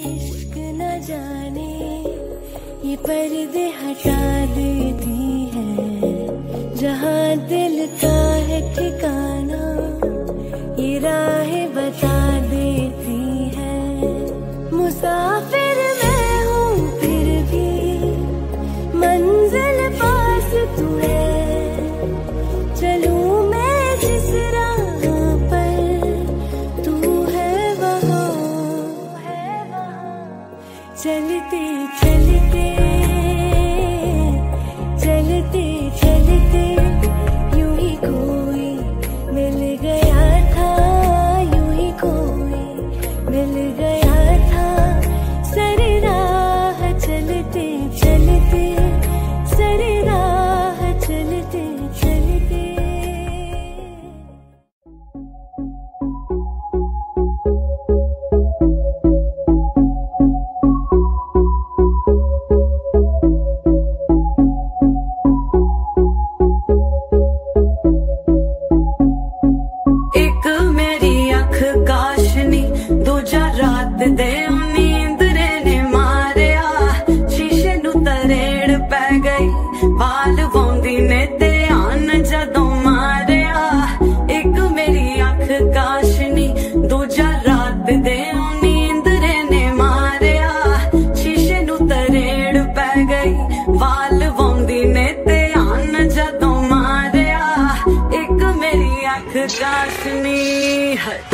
इश्क न जाने ये पर्दे हटा देती है। जहाँ दिल का है ठिकाना ये राहें बता देती है। मुसाफिर मैं हूँ फिर भी मंजिल पास तू है। चलूं मैं जिस राह पर तू है वहाँ। चलते चलते चलते चलते यूं ही कोई मिल गया था। यूं ही कोई मिल गया था। सर राह चलते चलते सर राह चलते चलते। एक मेरी अख काशनी दूजा रात दे नींदरे ने मारिया। शीशे नू तरेड़ पै गई बाल वोंदी ने ध्यान जदों मारिया। एक मेरी अख काशनी दूजा रात दे नींदरे ने मारिया। शीशे नू तरेड़ पै गई बाल वोंदी ने ध्यान जदों मारिया। एक मेरी अख काशनी है।